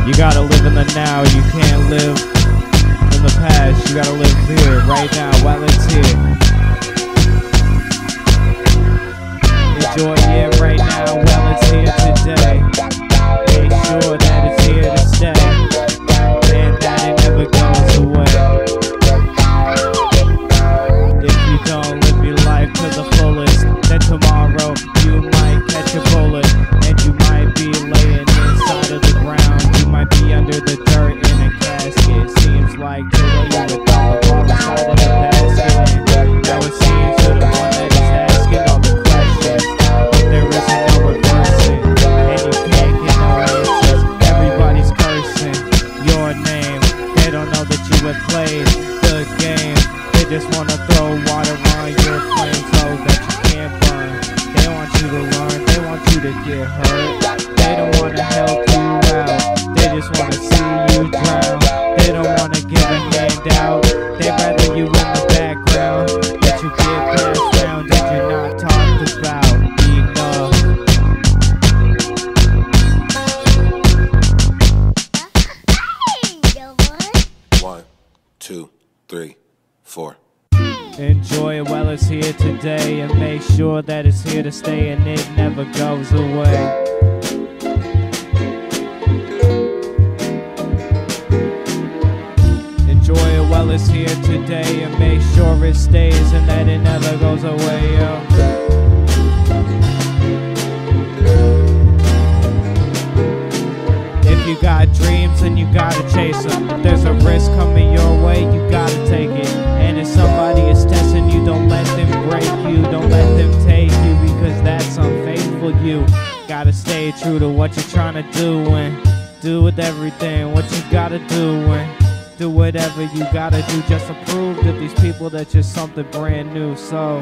You gotta live in the now, you can't live in the past. You gotta live here, right now, while it's here. Enjoy it right now while it's here today. Make sure that it's here to stay, and that it never goes away. If you don't live your life to the fullest, then tomorrow you might catch a bullet, and you might be laying inside of the ground. You might be under the dirt in a casket. Seems like today you were on the wrong side of the basket, and now it seems you're the one that is asking all the questions, but there isn't no reversing, and you can't get no answers. Everybody's cursing your name. They don't know that you have played the game. They just wanna throw water on your flame so that you can't burn. They want you to learn, they want you to get hurt. They don't wanna help you out, they just wanna see you drown. They don't wanna give a handout, they'd rather you in the background. That you get passed round and you're not talked about enough. 1, 2, 3, 4. Enjoy it while it's here today, and make sure that it's here to stay and it never goes away. Enjoy it while it's here today, and make sure it stays and that it never goes away, yo. If you got dreams, then you gotta chase them. If there's a risk coming your way, you gotta take it. And if somebody is testing you, don't let them break you. Don't let them take you, because that's unfaithful. You gotta stay true to what you're trying to do, and do with everything what you gotta do, and do whatever you gotta do just to prove to these people that you're something brand new. So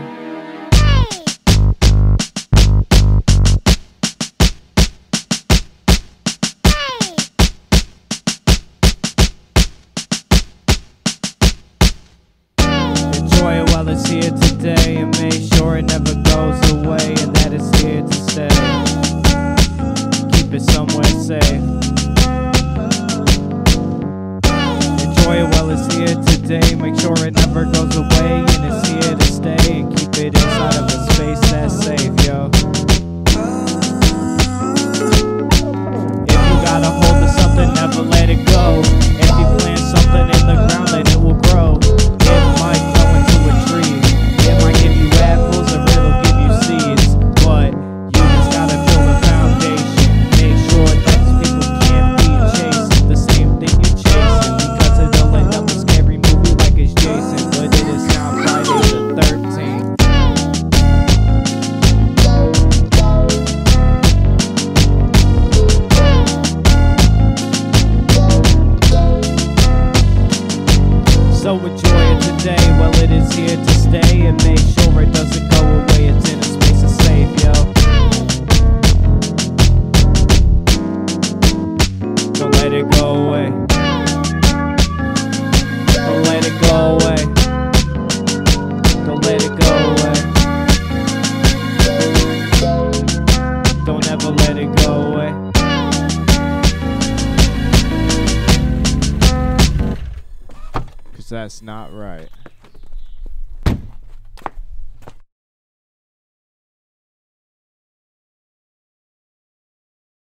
enjoy it while it's here today, and make sure it never goes away, and that it's here to stay. Keep it somewhere safe. Enjoy it while it's here today, make sure it never goes away, and it's here to stay, and keep it inside of a space that's safe, yo. If you got a hold of something, never let it go. If you plant something in the ground, then it will grow. It might grow into a tree, it might give you apples, or it'll give you seeds, but you just gotta build a foundation. Make sure that people can't be chasing the same thing you're chasing, because it'll end up a scary movie like it's Jason, but it is now Friday the 13th. So enjoy it today while it is here to stay, and make sure it doesn't go away. It's in a space of safe, yo. Don't let it go away. Don't let it go away. Don't let it go away. Don't ever let it go away. 'Cause that's not right.